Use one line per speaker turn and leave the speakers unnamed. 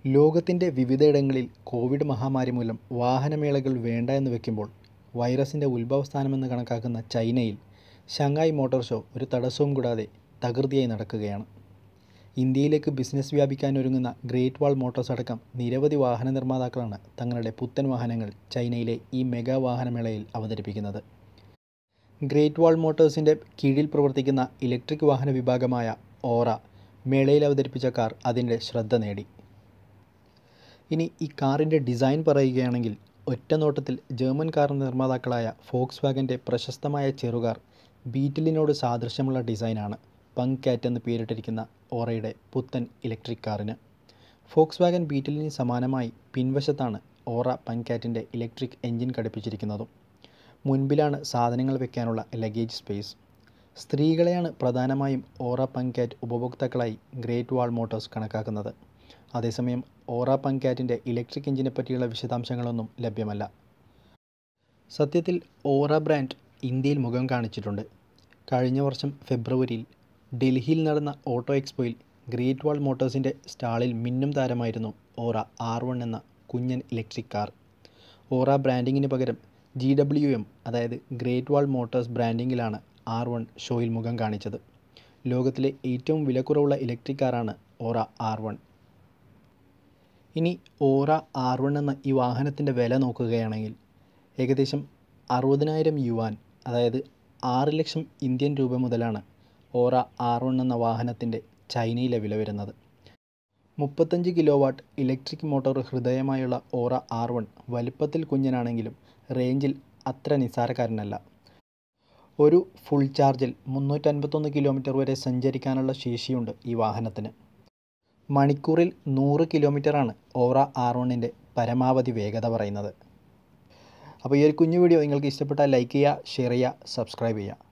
ലോകത്തിൻ്റെ വിവിധയിടങ്ങളിൽ കോവിഡ് മഹാമാരി മൂലം വാഹനമേളകൾ വേണ്ട എന്ന് വെക്കുമ്പോൾ വൈറസിൻ്റെ ഉത്ഭവസ്ഥാനമെന്ന് കണക്കാക്കുന്ന ചൈനയിൽ ഷാങ്ഹായ് മോട്ടോർ ഷോ ഒരു തടസ്സവും കൂടാതെ തകൃതിയായി നടക്കുകയാണ്. ഇന്ത്യയിലേക്ക് ബിസിനസ് വ്യാപിക്കാനൊരുങ്ങുന്ന ഗ്രേറ്റ് വാൾ മോട്ടോഴ്സ് അടക്കം നിരവധി വാഹന നിർമ്മാതാക്കളാണ് തങ്ങളുടെ പുത്തൻ വാഹനങ്ങൾ ചൈനയിലെ ഈ മെഗാ വാഹനമേളയിൽ അവതരിപ്പിക്കുന്നത്. ഗ്രേറ്റ് വാൾ മോട്ടോഴ്സിൻ്റെ കീഴിൽ പ്രവർത്തിക്കുന്ന ഇലക്ട്രിക് വാഹന വിഭാഗമായ ഓറ മേളയിൽ അവതരിപ്പിച്ച കാർ അതിൻ്റെ ശ്രദ്ധ നേടി. ഇനി ഈ കാറിൻ്റെ ഡിസൈൻ പറയുകയാണെങ്കിൽ ഒറ്റ നോട്ടത്തിൽ ജർമ്മൻ കാർ നിർമ്മാതാക്കളായ ഫോക്സ് വാഗൻ്റെ പ്രശസ്തമായ ചെറുകാർ ബീറ്റിലിനോട് സാദൃശ്യമുള്ള ഡിസൈനാണ് പങ് കാറ്റ് എന്ന് പേരിട്ടിരിക്കുന്ന ഓറയുടെ പുത്തൻ ഇലക്ട്രിക് കാറിന്. ഫോക്സ് വാഗൻ ബീറ്റിലിന് സമാനമായി പിൻവശത്താണ് ഓറ പങ് കാറ്റിൻ്റെ ഇലക്ട്രിക് എൻജിൻ ഘടിപ്പിച്ചിരിക്കുന്നതും. മുൻപിലാണ് സാധനങ്ങൾ വയ്ക്കാനുള്ള ലഗേജ് സ്പേസ്. സ്ത്രീകളെയാണ് പ്രധാനമായും ഓറ പങ് കാറ്റ് ഉപഭോക്താക്കളായി ഗ്രേറ്റ് വാൾ മോട്ടോഴ്സ് കണക്കാക്കുന്നത്. അതേസമയം ഓറ പങ് കാറ്റിൻ്റെ ഇലക്ട്രിക് എഞ്ചിനെ പറ്റിയുള്ള വിശദാംശങ്ങളൊന്നും ലഭ്യമല്ല. സത്യത്തിൽ ഓറ ബ്രാൻഡ് ഇന്ത്യയിൽ മുഖം കാണിച്ചിട്ടുണ്ട്. കഴിഞ്ഞ വർഷം ഫെബ്രുവരിയിൽ ഡൽഹിയിൽ നടന്ന ഓട്ടോ എക്സ്പോയിൽ ഗ്രേറ്റ് വാൾ മോട്ടോഴ്സിൻ്റെ സ്റ്റാളിൽ മിന്നും താരമായിരുന്നു ഓറ R1 എന്ന കുഞ്ഞൻ ഇലക്ട്രിക് കാർ. ഓറ ബ്രാൻഡിങ്ങിന് പകരം GWM അതായത് ഗ്രേറ്റ് വാൾ മോട്ടോഴ്സ് ബ്രാൻഡിങ്ങിലാണ് R1 ഷോയിൽ മുഖം കാണിച്ചത്. ലോകത്തിലെ ഏറ്റവും വിലക്കുറവുള്ള ഇലക്ട്രിക് കാറാണ് ഓറ R1. ഇനി ഓറ R1 എന്ന ഈ വാഹനത്തിൻ്റെ വില നോക്കുകയാണെങ്കിൽ ഏകദേശം 60,000 യുവാൻ അതായത് 6 ലക്ഷം ഇന്ത്യൻ രൂപ മുതലാണ് ഓറ R1 എന്ന വാഹനത്തിൻ്റെ ചൈനയിലെ വില വരുന്നത്. 35 കിലോവാട്ട് ഇലക്ട്രിക് മോട്ടോർ ഹൃദയമായുള്ള ഓറ R1 വലിപ്പത്തിൽ കുഞ്ഞനാണെങ്കിലും റേഞ്ചിൽ അത്ര നിസ്സാരക്കാരനല്ല. ഒരു ഫുൾ ചാർജിൽ 351 കിലോമീറ്റർ വരെ സഞ്ചരിക്കാനുള്ള ശേഷിയുണ്ട് ഈ വാഹനത്തിന്. മണിക്കൂറിൽ 100 കിലോമീറ്ററാണ് ഓറ R1ൻ്റെ പരമാവധി വേഗത പറയുന്നത്. അപ്പോൾ ഈ ഒരു കുഞ്ഞു വീഡിയോ നിങ്ങൾക്ക് ഇഷ്ടപ്പെട്ടാൽ ലൈക്ക് ചെയ്യുക, ഷെയർ ചെയ്യുക, സബ്സ്ക്രൈബ് ചെയ്യുക.